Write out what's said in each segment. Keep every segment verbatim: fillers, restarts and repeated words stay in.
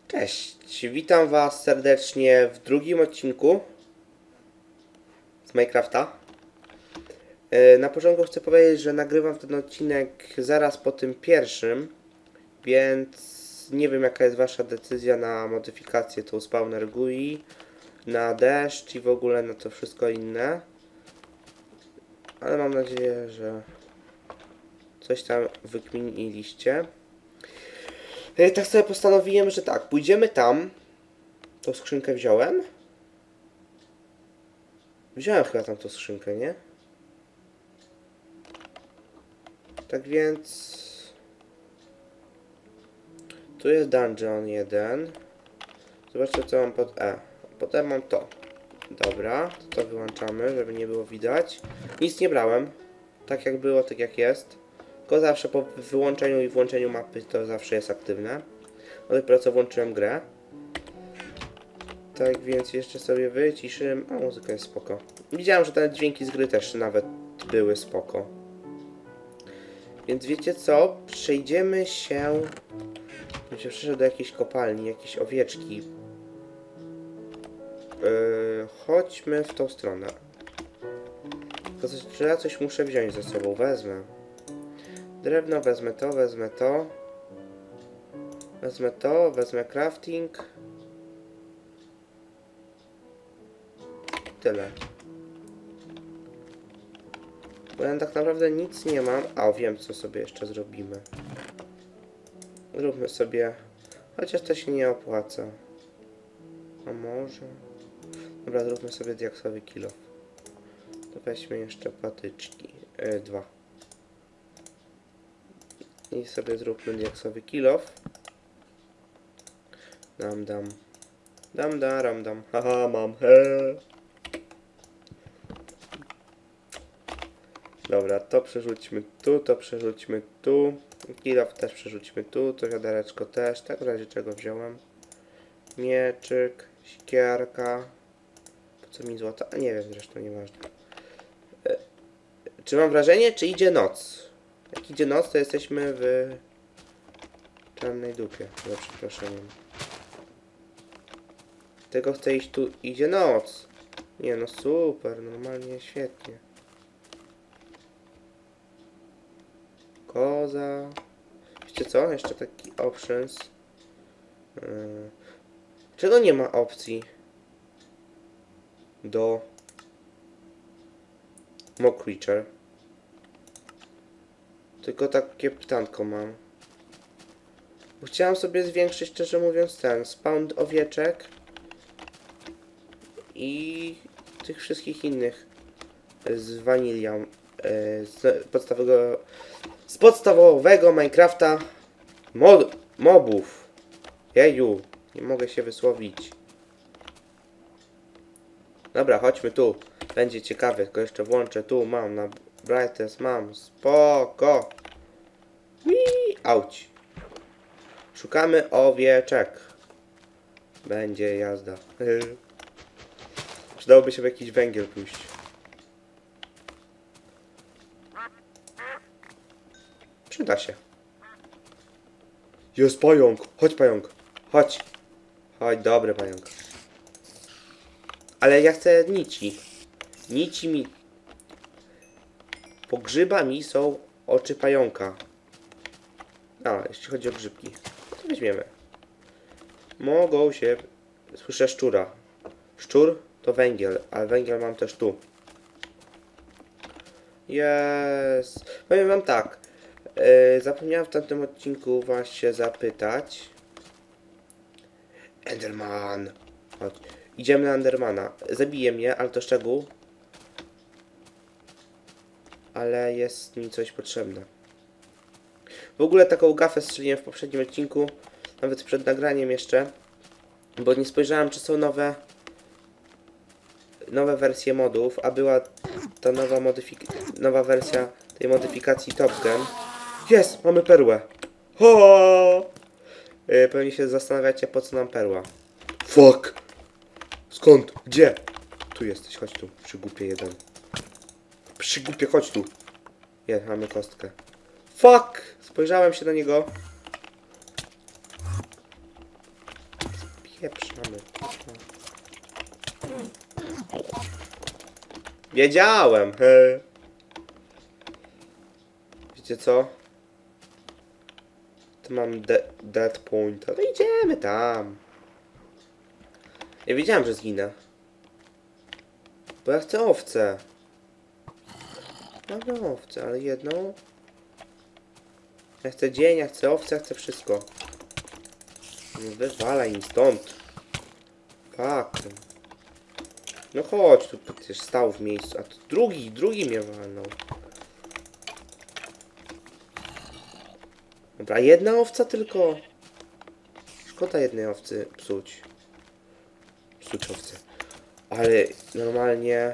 Cześć, witam was serdecznie w drugim odcinku z Minecrafta. Na początku chcę powiedzieć, że nagrywam ten odcinek zaraz po tym pierwszym, więc nie wiem jaka jest wasza decyzja na modyfikację tą spawner G U I, na deszcz i w ogóle na to wszystko inne. Ale mam nadzieję, że coś tam wykminiliście. Tak sobie postanowiłem, że tak, pójdziemy tam. Tą skrzynkę wziąłem. Wziąłem chyba tam tą skrzynkę, nie? Tak więc... Tu jest dungeon jeden. Zobaczcie co mam pod E. Potem mam to. Dobra, to, to wyłączamy, żeby nie było widać. Nic nie brałem. Tak jak było, tak jak jest. Tylko zawsze po wyłączeniu i włączeniu mapy to zawsze jest aktywne. No dopiero co włączyłem grę. Tak więc jeszcze sobie wyciszyłem. A muzyka jest spoko. Widziałem, że te dźwięki z gry też nawet były spoko. Więc wiecie co? Przejdziemy się... Będzie przyszedł do jakiejś kopalni, jakieś owieczki. Yy, chodźmy w tą stronę. Tylko czy ja coś muszę wziąć ze sobą? Wezmę. Drewno, wezmę to, wezmę to. Wezmę to, wezmę crafting. Tyle. Bo ja tak naprawdę nic nie mam. A, wiem co sobie jeszcze zrobimy. Zróbmy sobie... Chociaż to się nie opłaca. A może... Dobra, zróbmy sobie diaksowy kilof. To weźmy jeszcze patyczki. Yy, dwa. I sobie zróbmy diaksowy kilof. Dam, dam. Dam, daram, dam. Haha, mam. He. Dobra, to przerzućmy tu, to przerzućmy tu. Kilof też przerzućmy tu, to wiadereczko też. Tak w razie czego wziąłem. Mieczyk, sikierka. Po co mi złota? A nie wiem, zresztą nieważne. E, czy mam wrażenie, czy idzie noc? Jak idzie noc, to jesteśmy w czarnej dupie. Za przeproszeniem. Tylko chcę iść tu. Idzie noc. Nie no super, normalnie świetnie. Koza. Wiecie co? Jeszcze taki options. Yy. Czego nie ma opcji do mock creature? Tylko takie pytanko mam. Bo chciałem sobie zwiększyć, szczerze mówiąc, ten spawn owieczek i tych wszystkich innych z wanilią, z podstawowego, z podstawowego Minecrafta mod, mobów. Jeju, nie mogę się wysłowić. Dobra, chodźmy tu. Będzie ciekawe, tylko jeszcze włączę tu, mam na brightness, mam, spoko. Wii, auć. Szukamy owieczek. Będzie jazda. Przydałoby się w jakiś węgiel pójść. Przyda się. Jest pająk. Chodź pająk. Chodź. Chodź, dobry pająk. Ale ja chcę nici. Nici mi... Po grzybami są oczy pająka. A, jeśli chodzi o grzybki. To weźmiemy. Mogą się... Słyszę szczura. Szczur to węgiel, ale węgiel mam też tu. Jest. Powiem wam tak. Yy, zapomniałem w tamtym odcinku was się zapytać. Enderman. Chodź. Idziemy na Endermana. Zabiję mnie, ale to szczegół. Ale jest mi coś potrzebne. W ogóle taką gafę strzeliłem w poprzednim odcinku. Nawet przed nagraniem jeszcze. Bo nie spojrzałem, czy są nowe nowe wersje modów, a była ta nowa modyfik- nowa wersja tej modyfikacji Top Gun. Jest! Mamy perłę! Ho! Yy, pewnie się zastanawiacie, po co nam perła. Fuck! Skąd? Gdzie? Tu jesteś, chodź tu, przygłupie jeden. Przygłupie, chodź tu. Jest, mamy kostkę. Fuck! Spojrzałem się na niego. Mamy. Wiedziałem! He. Wiecie co? Tu mam de dead point. No idziemy tam. Ja wiedziałem, że zginę. Bo ja chcę owce. Mam owce, ale jedną. Ja chcę dzień, ja chcę owce, ja chcę wszystko. No wywalaj im stąd. Fuck. No chodź, tu przecież stał w miejscu. A tu drugi, drugi mnie walnął. Dobra, jedna owca tylko. Szkoda jednej owcy psuć. Psuć owce. Ale normalnie...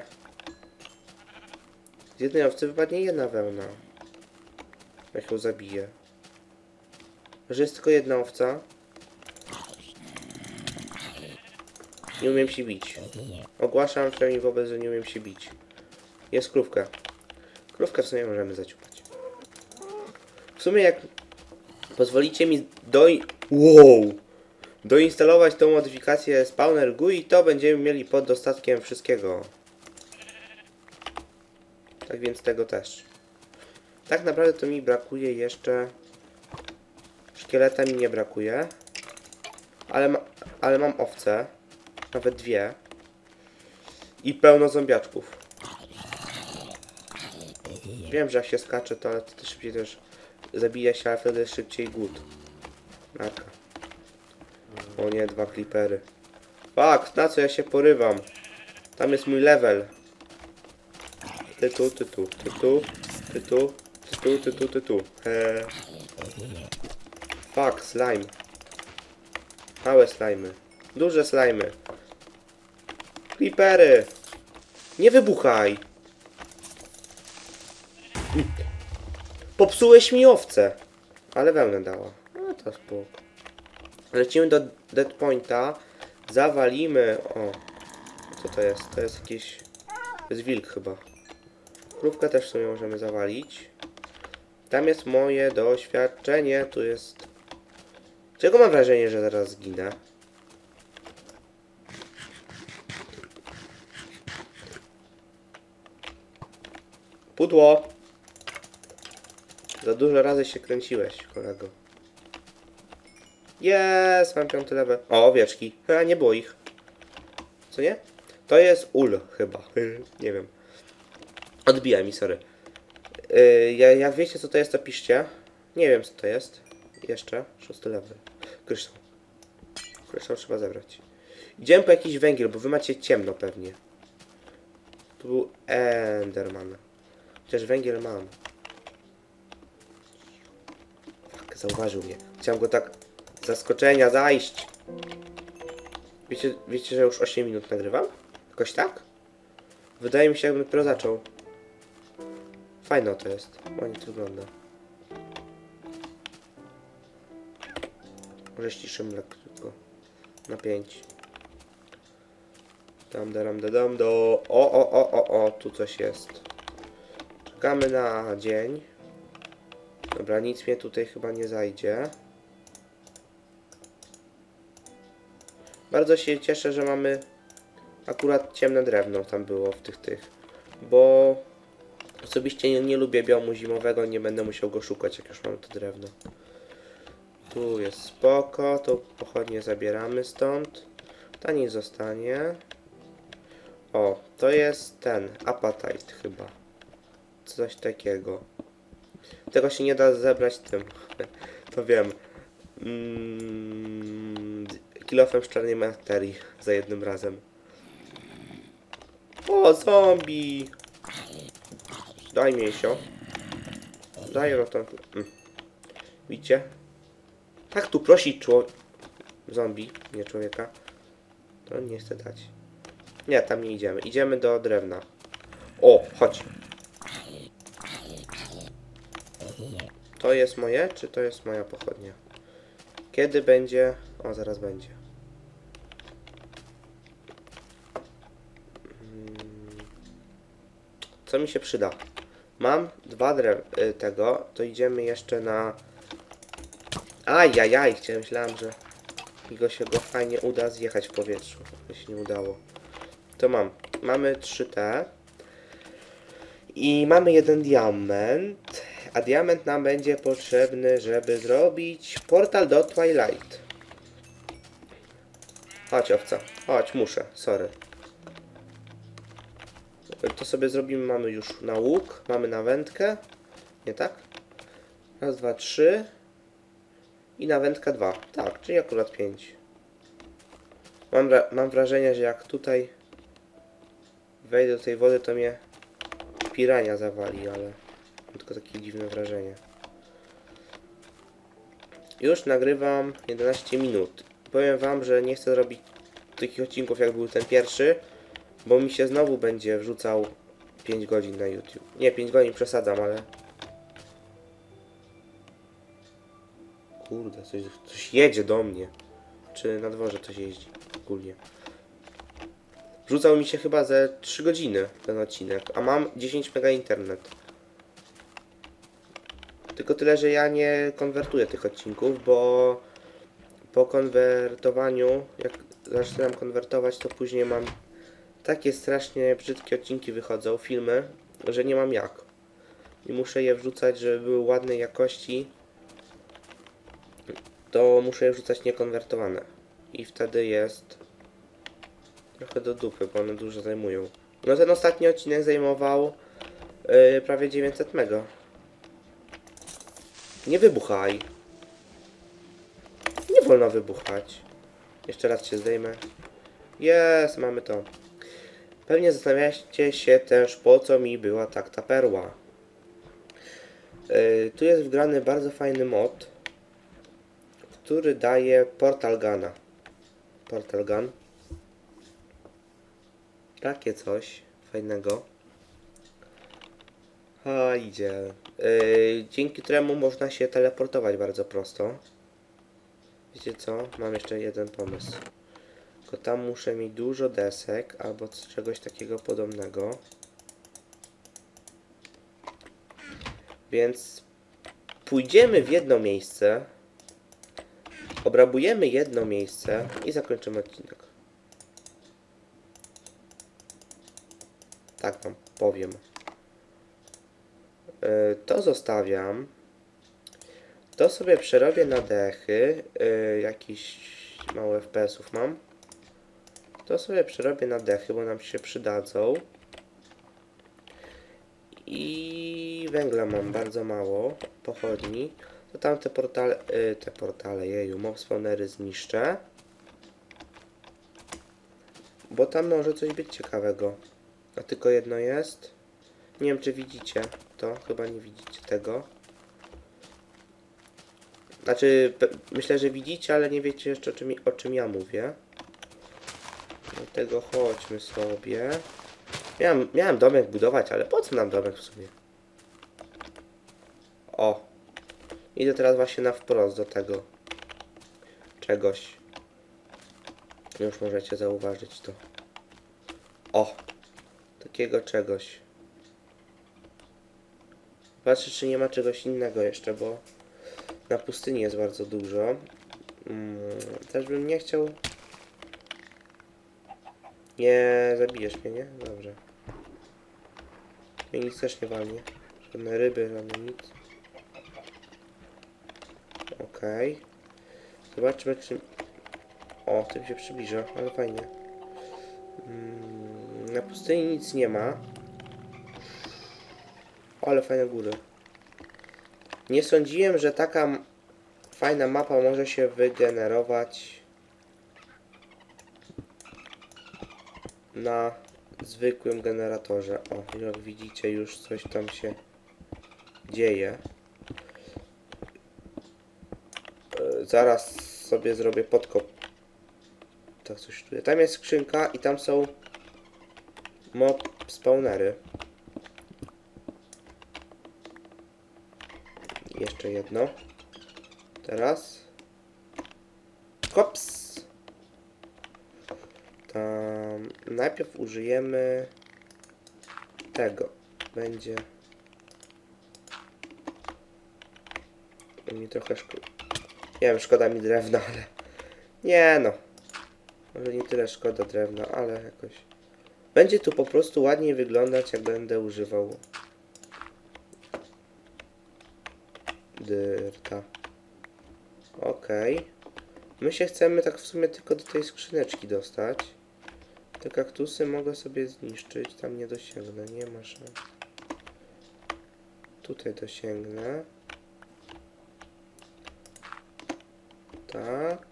Z jednej owcy wypadnie jedna wełna. Jak ją zabiję. Że jest tylko jedna owca. Nie umiem się bić. Ogłaszam przynajmniej wobec, że nie umiem się bić. Jest krówka. Krówkę w sumie możemy zaciupać. W sumie jak pozwolicie mi do... Wow! Doinstalować tą modyfikację Spawner G U I, to będziemy mieli pod dostatkiem wszystkiego. Tak więc tego też. Tak naprawdę to mi brakuje jeszcze... Szkieleta mi nie brakuje. Ale, ma... ale mam owce. Nawet dwie. I pełno zombiaczków. Wiem, że jak się skacze, to, to szybciej też zabija się, ale wtedy szybciej głód. Narka. O nie, dwa creepery. Fuck, na co ja się porywam? Tam jest mój level. Ty tu, ty tu, ty tu, ty tu, ty tu, ty tu, ty tu. Eee. Fuck, slime. Małe slimy. Duże slimy. Creepery. Nie wybuchaj. Popsułeś mi owce. Ale wełnę dała. No to spoko. Lecimy do dead pointa. Zawalimy. O. Co to jest? To jest jakiś... To jest wilk chyba. Krówkę też w sumie możemy zawalić. Tam jest moje doświadczenie. Tu jest... Czego mam wrażenie, że zaraz zginę? Pudło! Za dużo razy się kręciłeś, kolego. Jest, mam piąty level. O, owieczki. A nie było ich. Co nie? To jest ul chyba. Nie wiem. Odbija mi, sorry. Yy, jak wiecie co to jest, to piszcie. Nie wiem co to jest. Jeszcze. Szósty level. Kryształ. Kryształ trzeba zebrać. Idziemy po jakiś węgiel, bo wy macie ciemno pewnie. Tu był Enderman. Chociaż węgiel mam. Tak, zauważył mnie. Chciałem go tak z zaskoczenia zajść. Wiecie, wiecie, że już osiem minut nagrywam? Jakoś tak? Wydaje mi się, jakbym dopiero zaczął. Fajne to jest. Ładnie to wygląda. Może ściszymy lekko. Na pięć. Dam, dam, dam, do. O, o, o, o, o, tu coś jest. Czekamy na dzień. Dobra, nic mnie tutaj chyba nie zajdzie. Bardzo się cieszę, że mamy akurat ciemne drewno tam było w tych tych. Bo osobiście nie, nie lubię biomu zimowego, nie będę musiał go szukać, jak już mam to drewno. Tu jest spoko, to pochodnie zabieramy stąd. Ta nie zostanie. O, to jest ten, appetite chyba. Coś takiego. Tego się nie da zebrać tym. To wiem. Mm, kilofem z czarnej materii za jednym razem. O, zombie! Daj mięsio. Daj roton. Mm. Widzicie? Tak tu prosi człowiek. Zombie, nie człowieka. To nie chce dać. Nie, tam nie idziemy. Idziemy do drewna. O, chodź. To jest moje, czy to jest moja pochodnia? Kiedy będzie? O, zaraz będzie. Co mi się przyda? Mam dwa drew tego, to idziemy jeszcze na... Ajajaj, chciałem, myślałem, że... i go się go fajnie uda zjechać w powietrzu. To się nie udało. To mam. Mamy trzy te. I mamy jeden diament. A diament nam będzie potrzebny, żeby zrobić portal do Twilight. Chodź, owca. Chodź, muszę. Sorry. To sobie zrobimy. Mamy już na łuk. Mamy na wędkę. Nie tak? Raz, dwa, trzy. I na wędkę dwa. Tak, czyli akurat pięć. Mam, mam wrażenie, że jak tutaj wejdę do tej wody, to mnie pirania zawali, ale mam tylko takie dziwne wrażenie. Już nagrywam jedenaście minut. Powiem wam, że nie chcę robić takich odcinków jak był ten pierwszy, bo mi się znowu będzie wrzucał pięć godzin na YouTube. Nie, pięć godzin przesadzam, ale... Kurde, coś, coś jedzie do mnie. Czy na dworze coś jeździ ogólnie. Wrzucał mi się chyba ze trzy godziny ten odcinek, a mam dziesięć mega internet. Tylko tyle, że ja nie konwertuję tych odcinków, bo po konwertowaniu, jak zaczynam konwertować, to później mam takie strasznie brzydkie odcinki wychodzą, filmy, że nie mam jak. I muszę je wrzucać, żeby były ładnej jakości, to muszę je wrzucać niekonwertowane. I wtedy jest trochę do dupy, bo one dużo zajmują. No ten ostatni odcinek zajmował yy, prawie dziewięćset mega. Nie wybuchaj. Nie wolno wybuchać. Jeszcze raz się zdejmę. Jest, mamy to. Pewnie zastanawiacie się też, po co mi była tak ta perła. Yy, tu jest wgrany bardzo fajny mod, który daje Portal Guna. Portal Gun. Takie coś fajnego. A idzie. Yy, dzięki któremu można się teleportować bardzo prosto. Wiecie co? Mam jeszcze jeden pomysł. Tylko tam muszę mieć dużo desek albo czegoś takiego podobnego. Więc pójdziemy w jedno miejsce. Obrabujemy jedno miejsce i zakończymy odcinek. Tak wam powiem. Yy, to zostawiam. To sobie przerobię na dechy. Yy, jakieś małe F P S-ów mam. To sobie przerobię na dechy, bo nam się przydadzą. I węgla mam bardzo mało. Pochodni. To tam te portale, yy, te portale, jeju, mob spawnery zniszczę. Bo tam może coś być ciekawego. A tylko jedno jest. Nie wiem, czy widzicie to. Chyba nie widzicie tego. Znaczy, myślę, że widzicie, ale nie wiecie jeszcze o czym, o czym ja mówię. Do tego chodźmy sobie. Miałem, miałem domek budować, ale po co nam domek w sumie? O. Idę teraz właśnie na wprost do tego czegoś. Już możecie zauważyć to. O. Takiego czegoś. Patrzę, czy nie ma czegoś innego jeszcze, bo na pustyni jest bardzo dużo. Hmm, też bym nie chciał... Nie zabijesz mnie, nie? Dobrze. Mnie nic też nie walnie. Żadne ryby, żadne nic. Okej. Okay. Zobaczmy, czy... O, tym się przybliża, ale fajnie. Hmm, na pustyni nic nie ma. O, ale fajne góry. Nie sądziłem, że taka fajna mapa może się wygenerować na zwykłym generatorze. O, jak widzicie, już coś tam się dzieje. Yy, zaraz sobie zrobię podkop. Tak coś czuję. Tam jest skrzynka i tam są mob spawnery. Jeszcze jedno. Teraz. Kops! Tam najpierw użyjemy tego. Będzie mi trochę szkoda. Nie wiem, szkoda mi drewna, ale Nie no. Może nie tyle szkoda drewna, ale jakoś... Będzie tu po prostu ładniej wyglądać, jak będę używał... dyrta. Okej. Okay. My się chcemy tak w sumie tylko do tej skrzyneczki dostać. Te kaktusy mogę sobie zniszczyć. Tam nie dosięgnę, nie ma szans. Tutaj dosięgnę. Tak.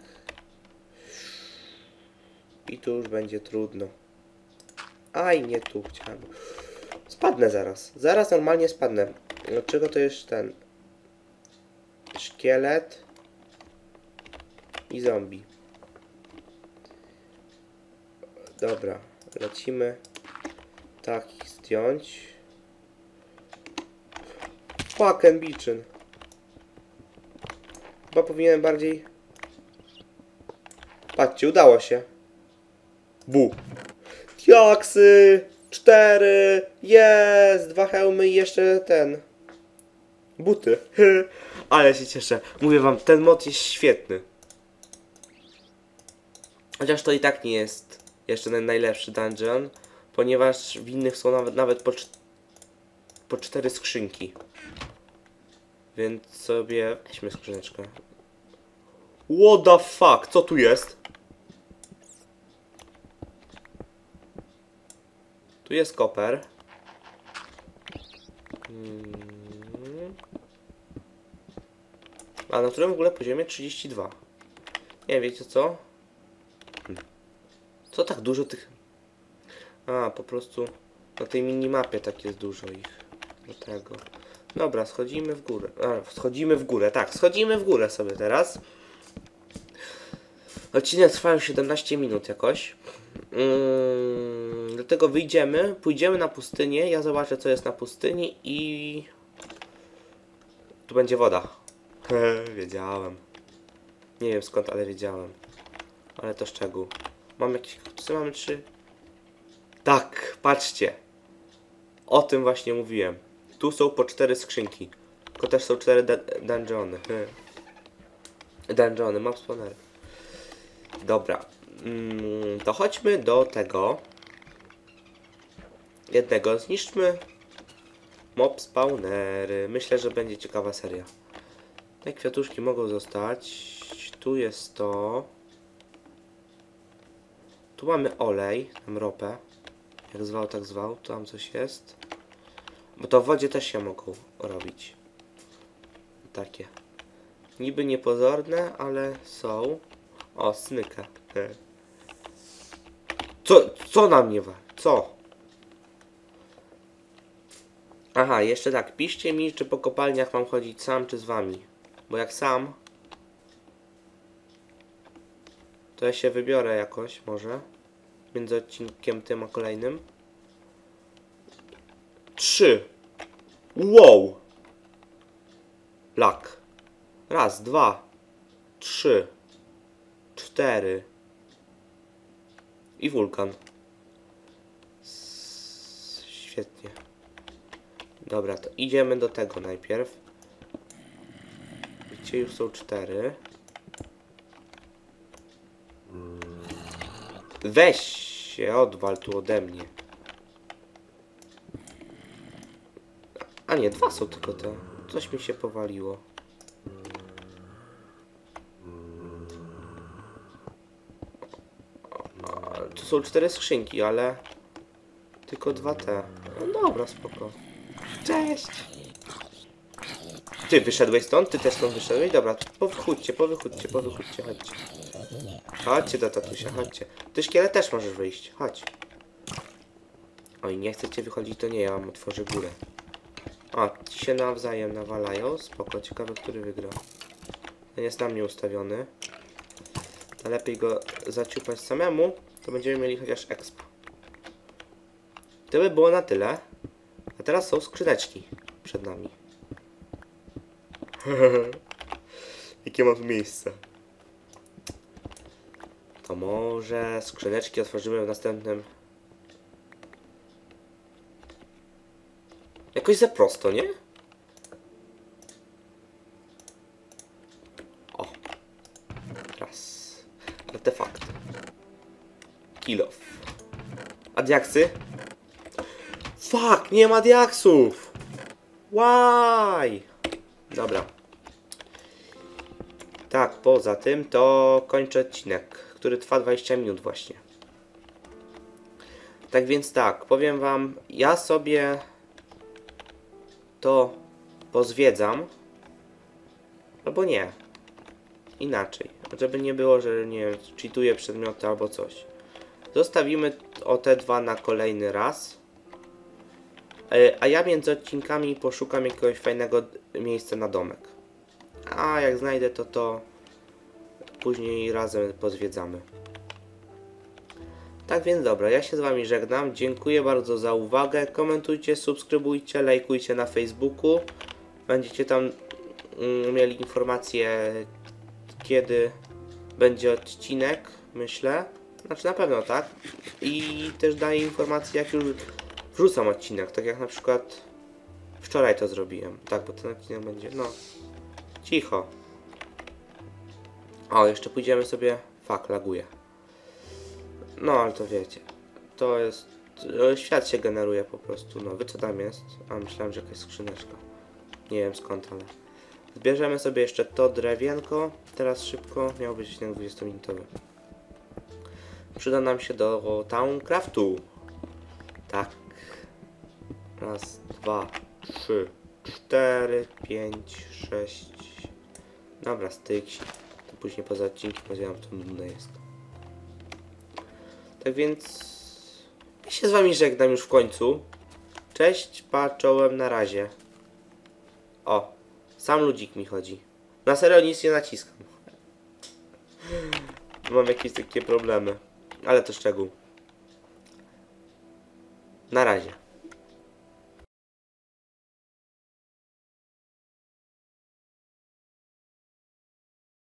I tu już będzie trudno. Aj, nie tu chciałem. Spadnę zaraz. Zaraz normalnie spadnę. Dlaczego to jest ten... Szkielet. I zombie. Dobra. Lecimy. Tak, ich zdjąć. Fucking bitchin. Chyba powinienem bardziej... Patrzcie, udało się. Bu. Diaksy! Cztery! Jest! Dwa hełmy i jeszcze ten. Buty. Ale się cieszę. Mówię wam, ten mod jest świetny. Chociaż to i tak nie jest jeszcze ten najlepszy dungeon, ponieważ w innych są nawet, nawet po, po cztery skrzynki. Więc sobie... Weźmy skrzyneczkę. What the fuck? Co tu jest? Tu jest koper. Hmm. A na którym w ogóle poziomie? trzydzieści dwa. Nie, wiecie co? Hmm. Co tak dużo tych... A, po prostu na tej minimapie tak jest dużo ich. Do tego. Dobra, schodzimy w górę. A, schodzimy w górę, tak, schodzimy w górę sobie teraz. Odcinek trwa już siedemnaście minut jakoś. Yy, dlatego wyjdziemy, pójdziemy na pustynię, ja zobaczę co jest na pustyni i... Tu będzie woda. Wiedziałem. Nie wiem skąd, ale wiedziałem. Ale to szczegół. Mam jakieś kaktusy? Mamy trzy? Tak, patrzcie. O tym właśnie mówiłem. Tu są po cztery skrzynki. Tylko też są cztery dungeony. Dungeony, map spawnery. Dobra. Mm, to chodźmy do tego. Jednego. Zniszczmy mob spawnery. Myślę, że będzie ciekawa seria. Te kwiatuszki mogą zostać. Tu jest to. Tu mamy olej, tam ropę. Jak zwał, tak zwał. Tu tam coś jest. Bo to w wodzie też się mogą robić. Takie. Niby niepozorne, ale są. O, smyka. Co, co na mnie wa? Co? Aha, jeszcze tak. Piszcie mi, czy po kopalniach mam chodzić sam, czy z wami. Bo jak sam, to ja się wybiorę jakoś, może. Między odcinkiem tym a kolejnym. Trzy. Wow. Lak. Raz, dwa, trzy, cztery. I wulkan. Świetnie. Dobra, to idziemy do tego najpierw. Gdzie już są cztery. Weź się, odwal tu ode mnie. A nie, dwa są tylko te. Coś mi się powaliło. Tu są cztery skrzynki, ale tylko dwa te. No dobra, spoko. Cześć! Ty wyszedłeś stąd? Ty też stąd wyszedłeś? Dobra, powychódźcie, powychódźcie, powychódźcie, chodźcie. Chodźcie do tatusia, chodźcie. Ty szkielet też możesz wyjść, chodź. Oj, nie chcecie wychodzić, to nie, ja wam otworzę górę. A, ci się nawzajem nawalają, spoko, ciekawe, który wygra. Ten jest na mnie ustawiony. To lepiej go zaciupać samemu, to będziemy mieli chociaż exp. To by było na tyle. A teraz są skrzyneczki przed nami. Jakie mam tu miejsce. To może skrzyneczki otworzymy w następnym. Jakoś za prosto, nie? O. Raz. diaksy? Fuck, nie ma diaksów! Why? Dobra. Tak, poza tym to kończę odcinek, który trwa dwadzieścia minut właśnie. Tak więc tak, powiem wam, ja sobie to pozwiedzam, albo nie. Inaczej, żeby nie było, że nie wiem, cheatuję przedmioty albo coś. Zostawimy o te dwa na kolejny raz. A ja między odcinkami poszukam jakiegoś fajnego miejsca na domek. A jak znajdę to to później razem pozwiedzamy. Tak więc dobra, ja się z wami żegnam. Dziękuję bardzo za uwagę. Komentujcie, subskrybujcie, lajkujcie na Facebooku. Będziecie tam mm, mieli informacje, kiedy będzie odcinek, myślę. Znaczy na pewno tak. I też daję informacje, jak już wrzucam odcinek. Tak jak na przykład wczoraj to zrobiłem. Tak, bo ten odcinek będzie, no, cicho. O, jeszcze pójdziemy sobie... Fuck, laguje. No, ale to wiecie. To jest... Świat się generuje po prostu. No, wy co tam jest? A, myślałem, że jakaś skrzyneczka. Nie wiem skąd, ale... Zbierzemy sobie jeszcze to drewienko. Teraz szybko. Miał być odcinek dwudziestominutowy. Przyda nam się do Towncraftu. Tak. Raz, dwa, trzy, cztery, pięć, sześć. Dobra, styksi. To później poza odcinkiem powiedziałem, to nudne jest. Tak więc... Ja się z wami żegnam już w końcu. Cześć, pa, czołem, na razie. O, sam ludzik mi chodzi. Na serio nic nie naciskam. Mam jakieś takie problemy. Ale to szczegół. Na razie.